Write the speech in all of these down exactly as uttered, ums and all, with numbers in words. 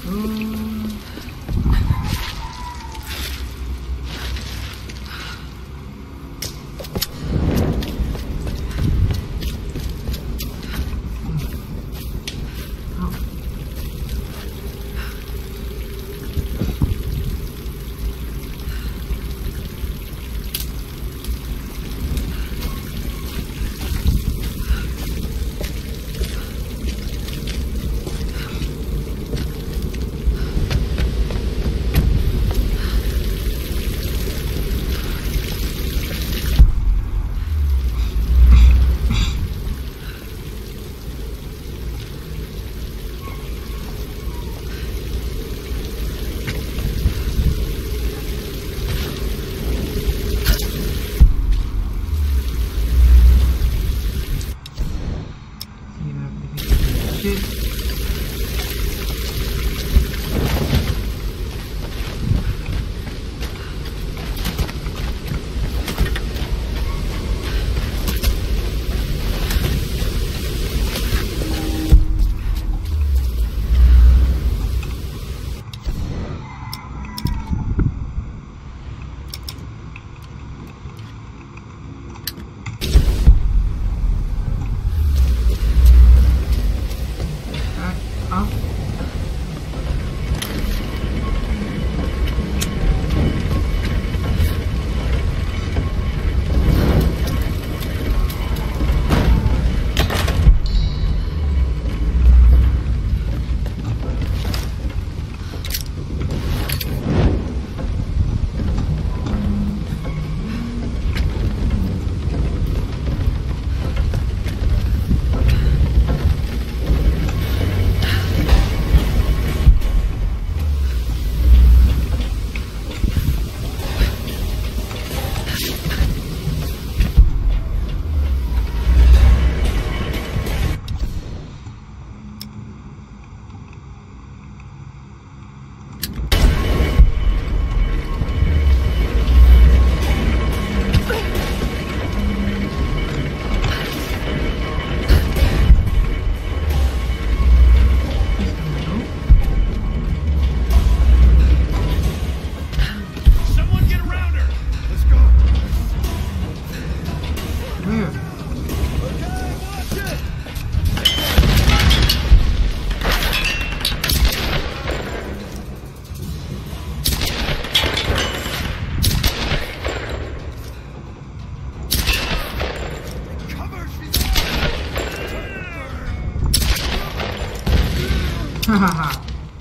Hahaha.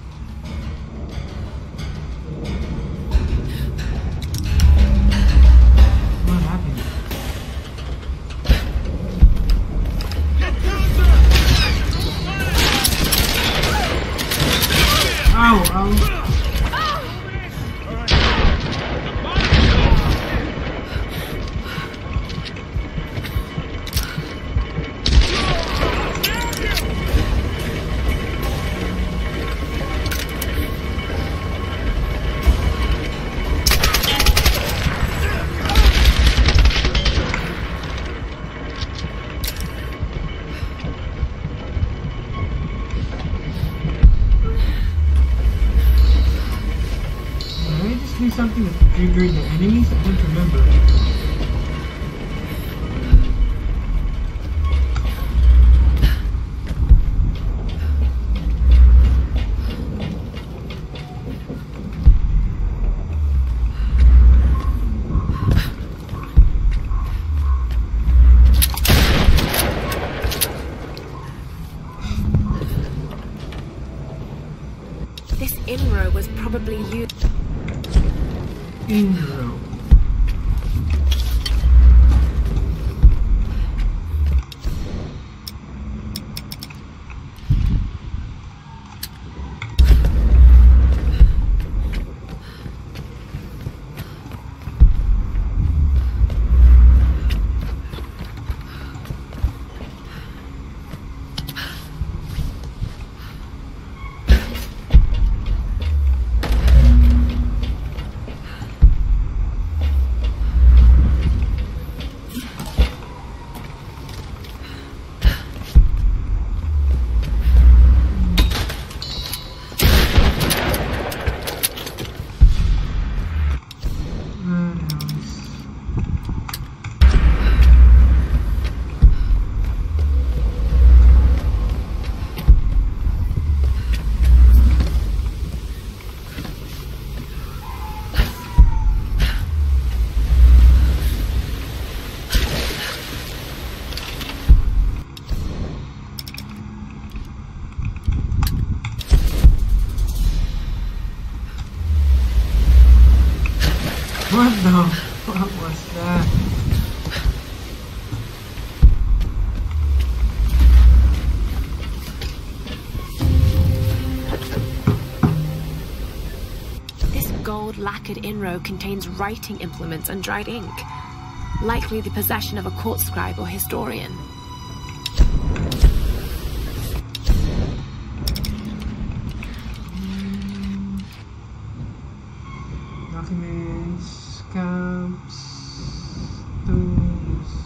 What happened? Ow, ow. Something that triggered the enemies? I don't remember. This inro was probably used. Inro. gold lacquered inrow contains writing implements and dried ink, likely the possession of a court scribe or historian. Documents, camps, tools.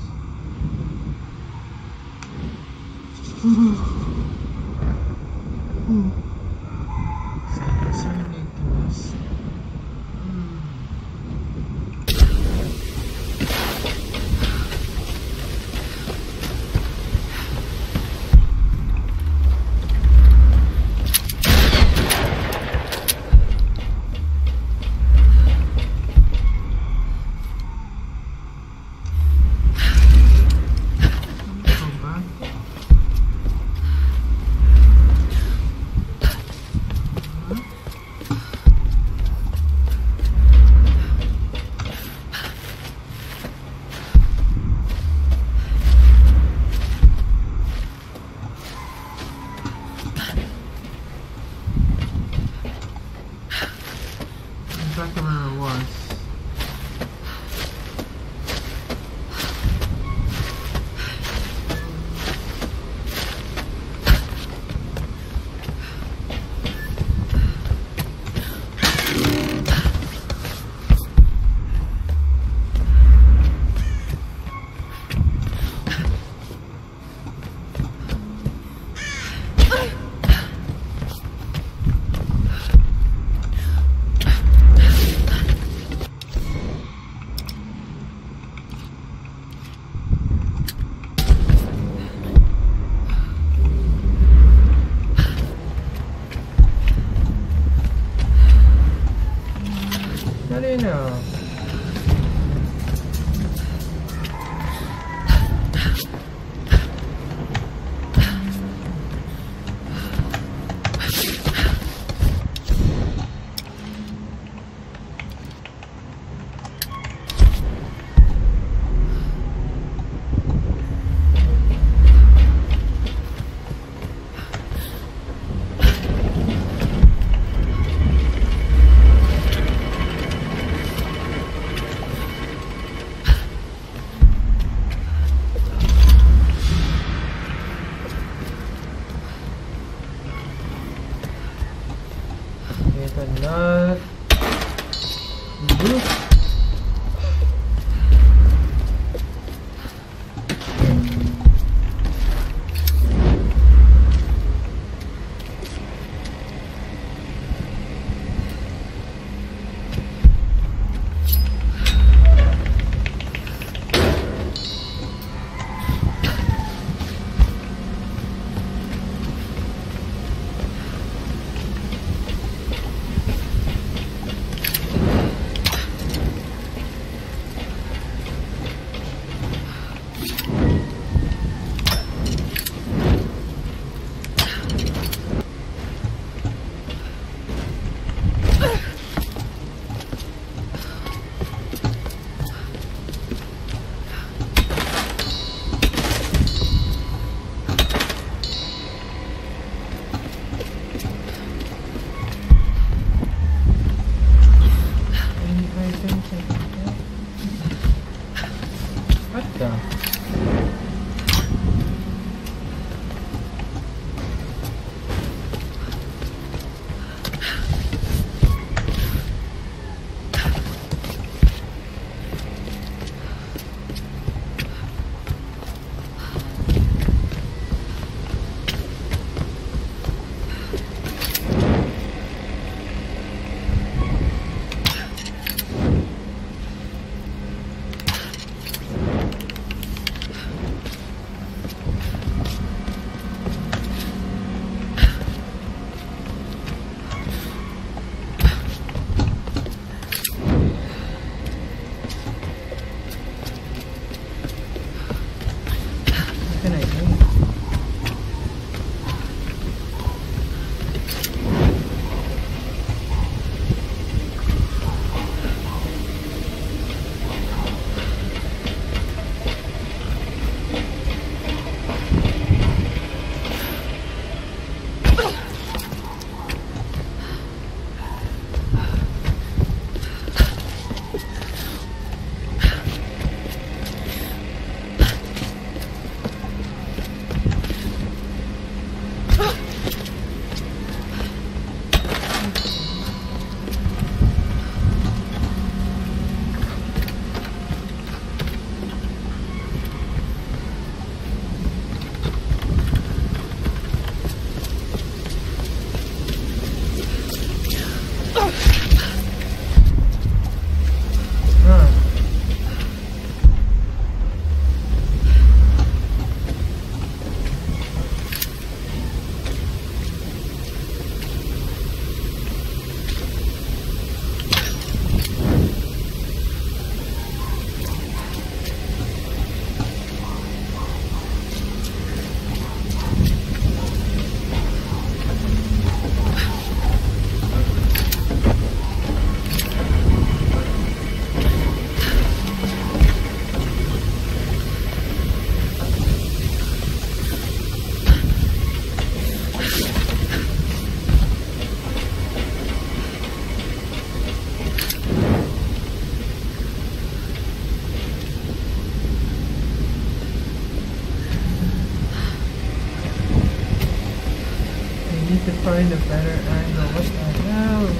find a better angle. What the hell?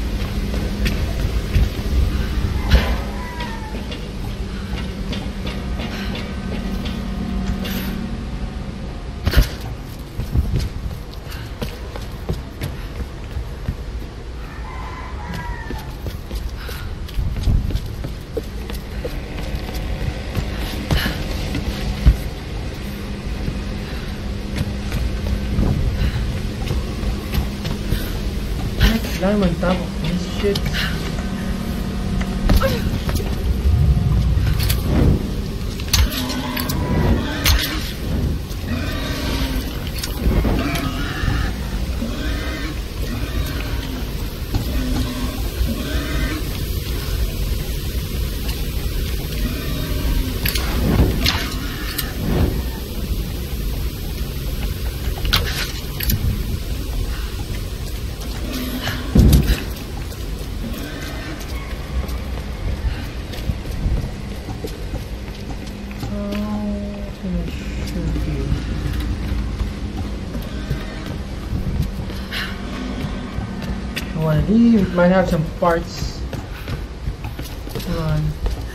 I'm on top of this shit. He might have some parts. Come on.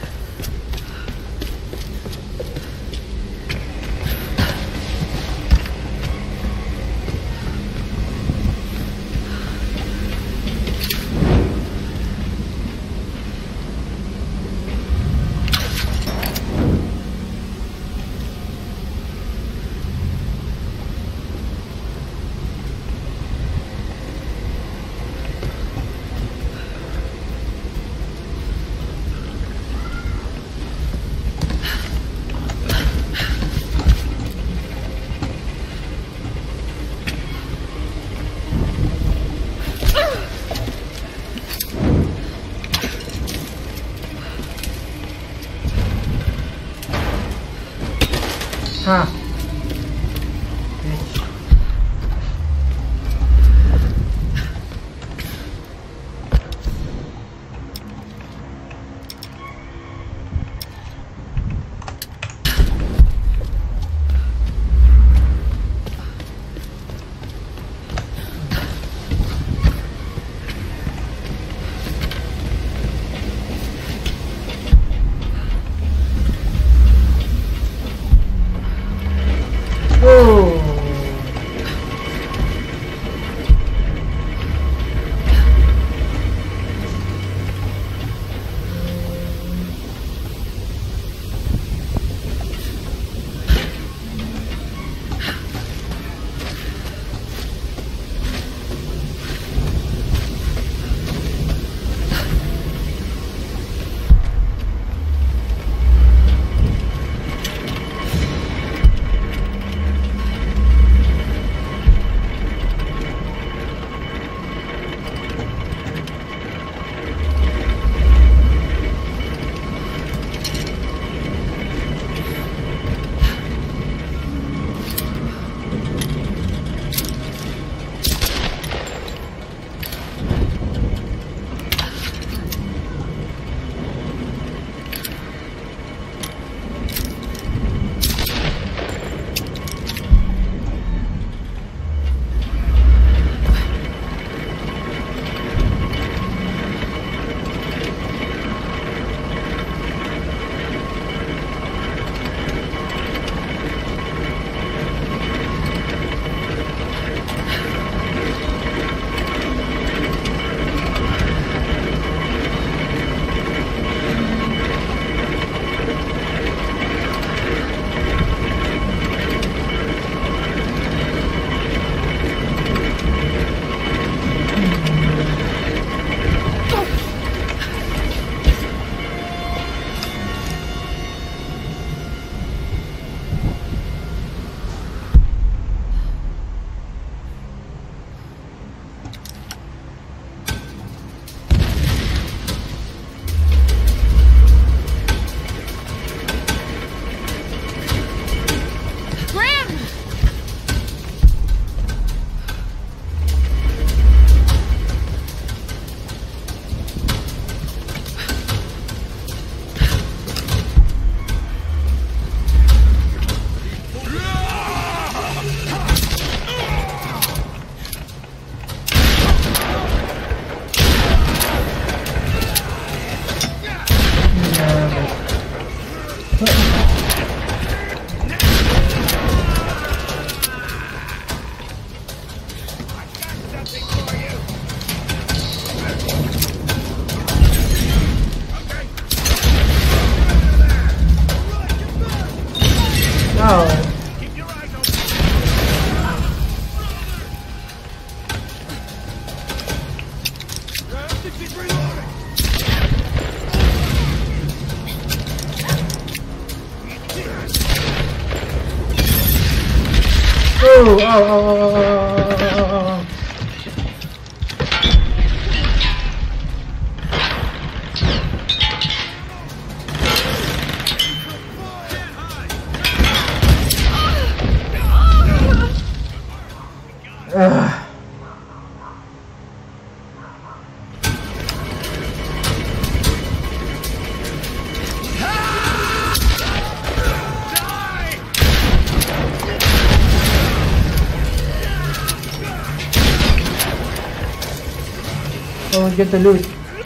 Ha! Bitch. Oh, oh, oh, oh, oh, oh. Ugh. Oh, get the loot.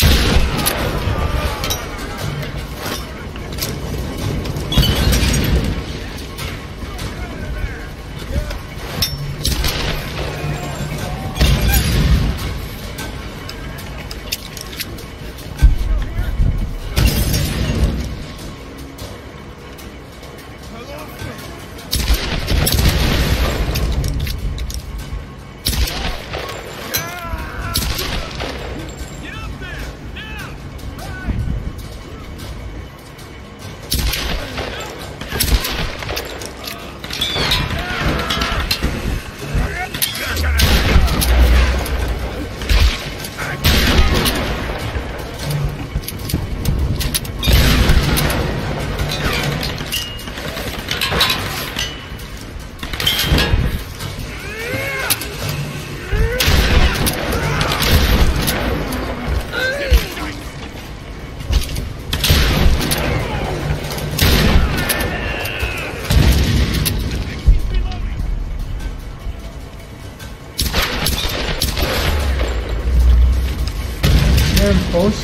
Post.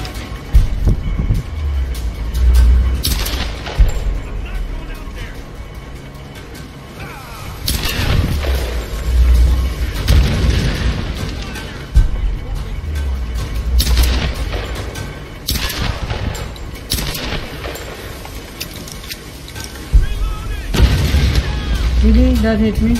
Really? That hit me?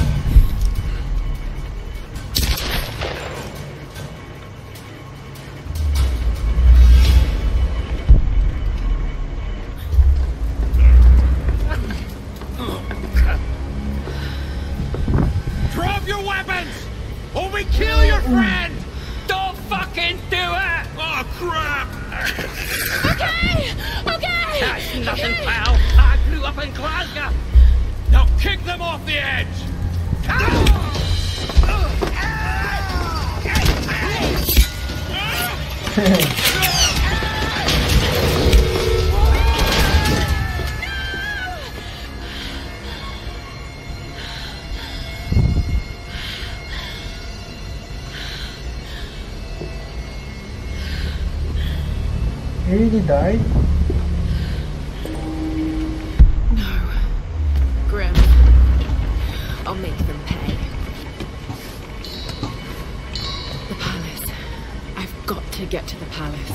He really died? No. Grim. I'll make them pay. The palace. I've got to get to the palace.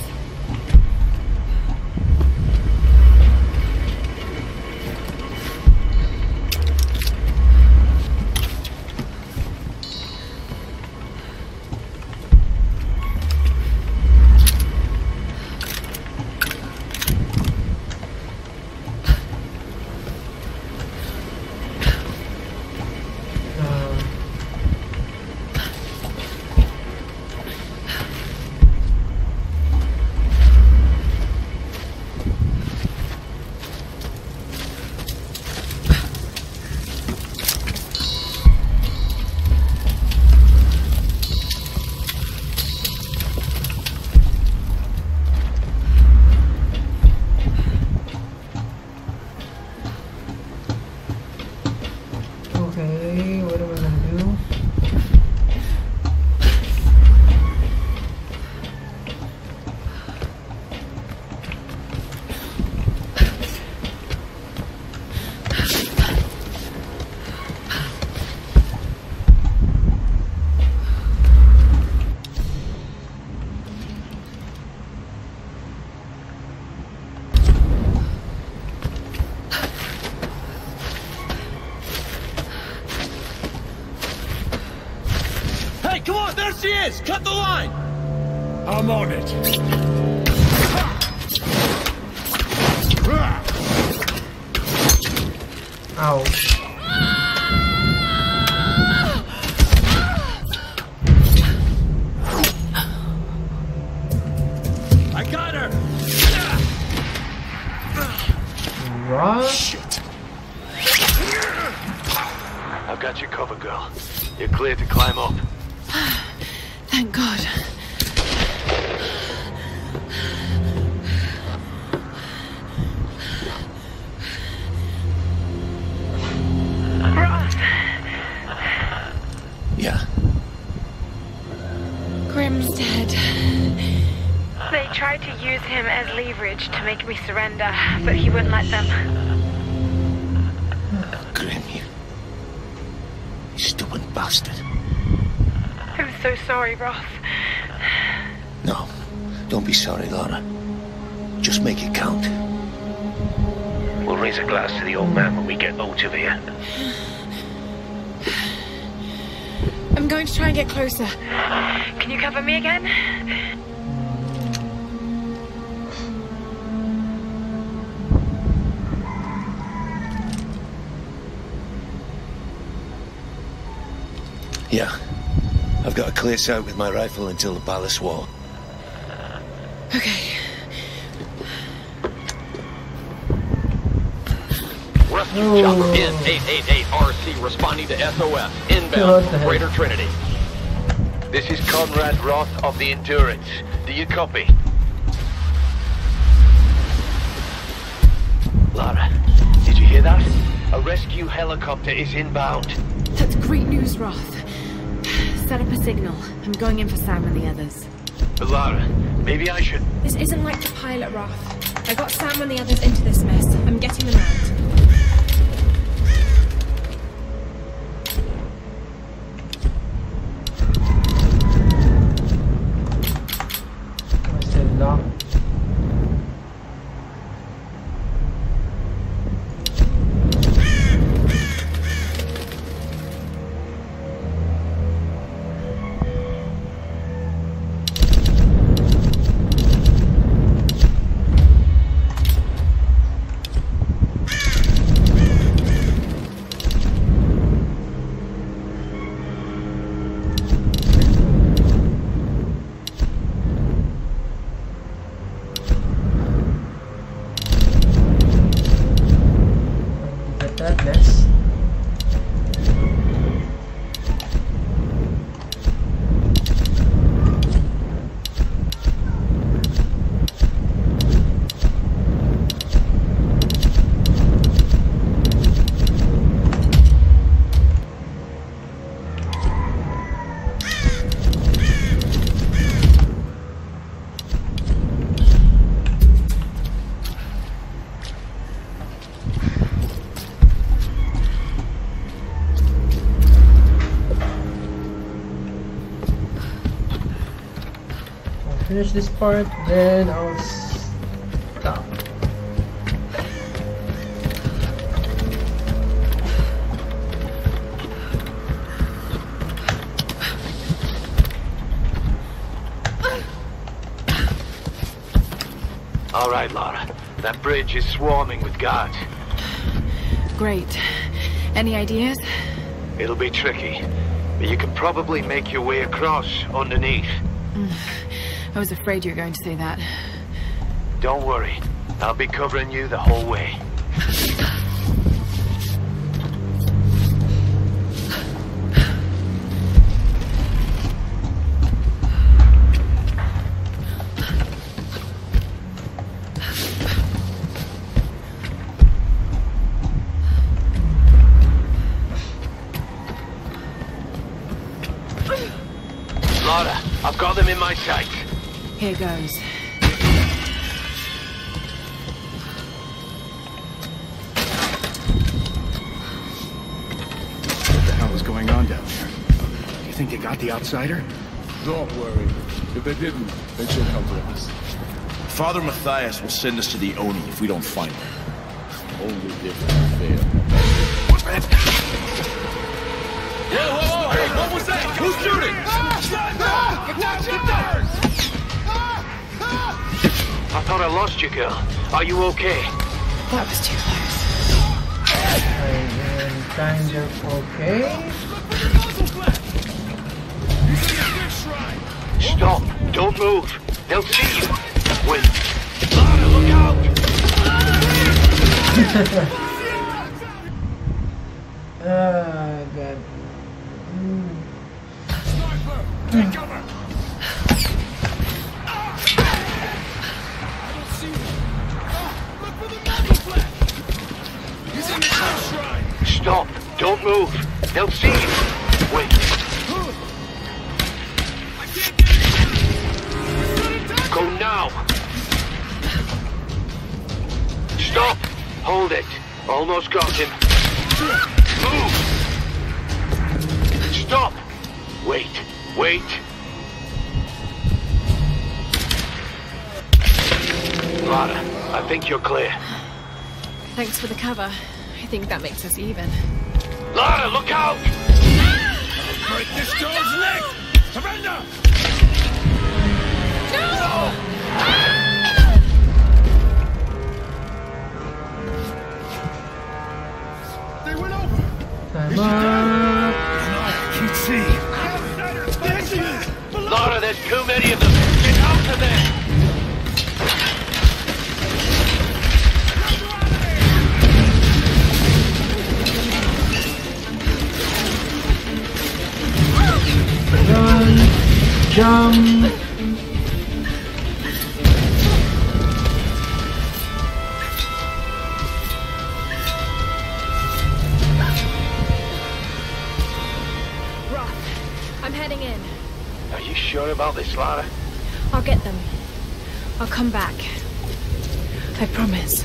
Come on, there she is! Cut the line! I'm on it. Ow. I got her. Roth? Shit. I've got your cover, girl. You're clear to climb up. Thank God. Roth. Yeah. Grim's dead. They tried to use him as leverage to make me surrender, but he wouldn't let them. Grim, you... you stupid bastard. I'm so sorry, Roth. No, don't be sorry, Lara. Just make it count. We'll raise a glass to the old man when we get out of here. I'm going to try and get closer. Can you cover me again? Yeah. I've got a clear sight with my rifle until the palace wall. Okay. Rescue chopper in eight eight eight R C responding to S O S. Inbound from Greater Trinity. This is Conrad Roth of the Endurance. Do you copy? Lara, did you hear that? A rescue helicopter is inbound. That's great news, Roth. Set up a signal. I'm going in for Sam and the others. But Lara, maybe I should... This isn't like the pilot, Roth. I got Sam and the others into this mess. I'm getting them out. Still locked. That mess. Finish this part, then I'll stop. All right, Lara. That bridge is swarming with guards. Great. Any ideas? It'll be tricky, but you can probably make your way across underneath. I was afraid you were going to say that. Don't worry. I'll be covering you the whole way. Lara, I've got them in my sight. Here goes. What the hell is going on down there? Do you think they got the outsider? Don't worry. If they didn't, they should come for us. Father Matthias will send us to the Oni if we don't find them. Only if we fail. What's that? Whoa, whoa, whoa! Hey, what was that? Who's shooting? Ah! Ah! Watch it! thought I lost you, girl. Are you okay? That was too close. I am kind of okay. Stop! Don't move! They'll see you! Wait! Lara, look out! Ah, God. Mm. Sniper! Take cover! I don't see him. Ah, look for the muzzle flash! He's in the air shrine! Stop! Don't move! They'll see you! Wait! Go now! Stop! Hold it! Almost got him. Move! Stop! Wait! Wait! Lara, I think you're clear. Thanks for the cover. I think that makes us even. Lara, look out! Break this girl's leg! Surrender! No! They went over! Time up. I can't see. There she is! Lara, there's too many of them! Get out of there! Run. Jump. Roth, I'm heading in. Are you sure about this, Lara? I'll get them. I'll come back. I promise.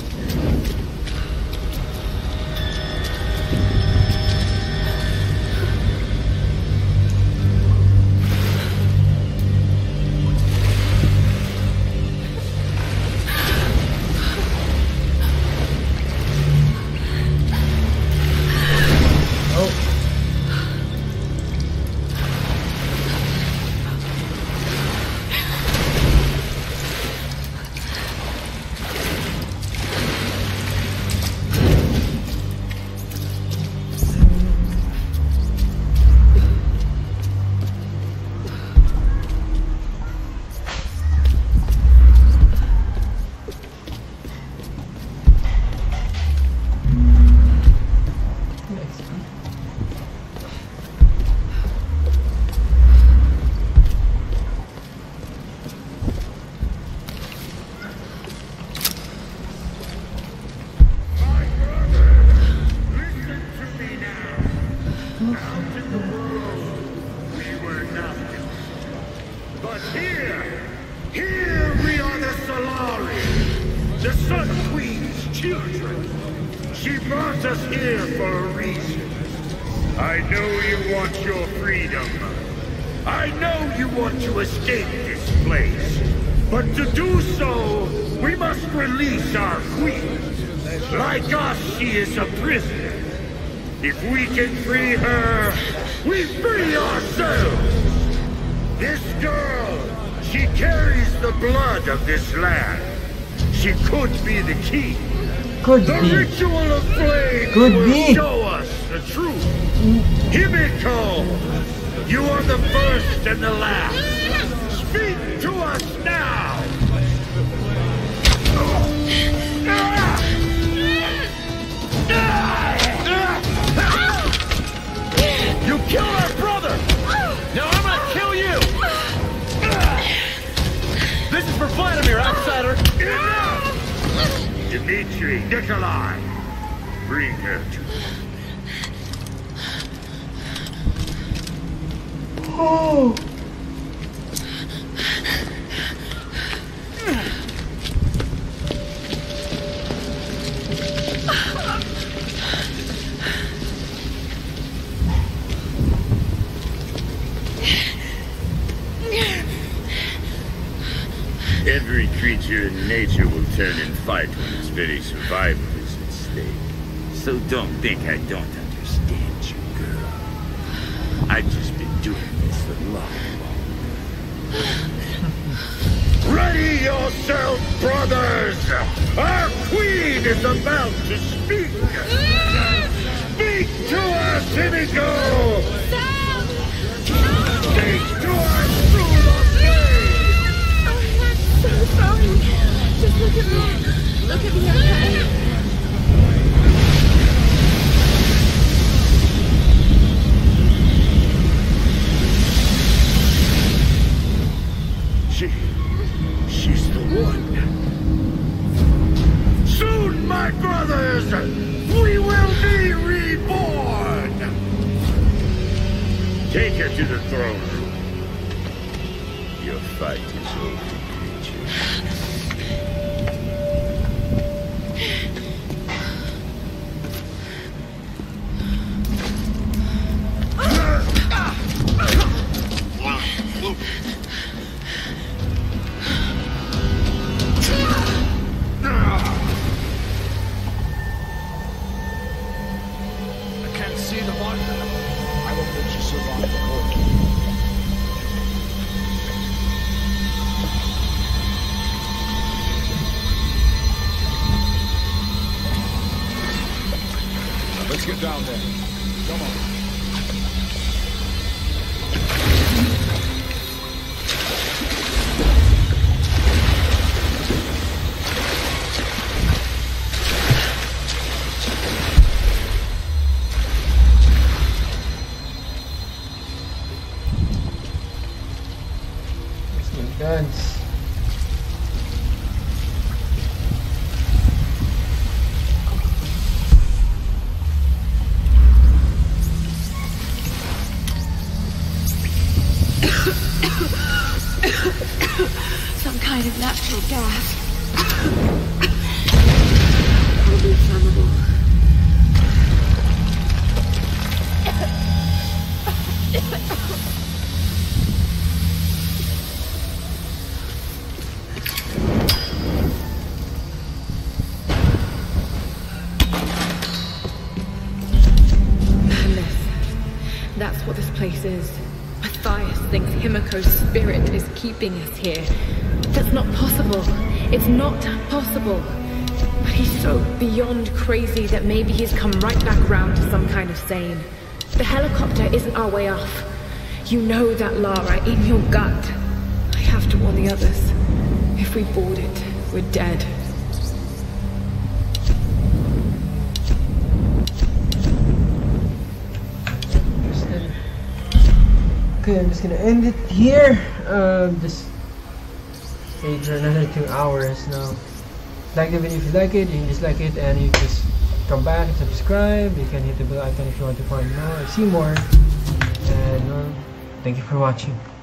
If we can free her, we free ourselves! This girl, she carries the blood of this land. She could be the key. Could the be. ritual of flame Could will be. show us the truth. Himiko, you are the first and the last. Speak to us now! You killed our brother! Now I'm gonna kill you! This is for Vladimir, outsider! Enough! Dmitri, Nikolai, bring her to me. Oh! Every creature in nature will turn and fight when its very survival is at stake. So don't think I don't understand you, girl. I've just been doing this a long, long time. Ready yourself, brothers! Our queen is about to speak! Speak to us, Himiko! Speak to us through the flame! I'm so sorry. Just look at me. Look at me, okay? She... she's the one. Soon, my brothers, we will be reborn! Take her to the throne room. Your fight is over, creature. Let's get down there. Come on. Let's get guns. Some kind of natural gas. Probably flammable. Madness. That's what this place is. Matthias thinks Himiko's spirit is keeping us here. That's not possible. It's not possible. But he's so beyond crazy that maybe he's come right back round to some kind of sane. The helicopter isn't our way off. You know that, Lara, in your gut. I have to warn the others. If we board it, we're dead. Okay, I'm just gonna end it here. Um, just stay for another two hours now. Like the video if you like it, you can dislike it, and you just come back and subscribe. You can hit the bell icon if you want to find more, see more. And uh, thank you for watching.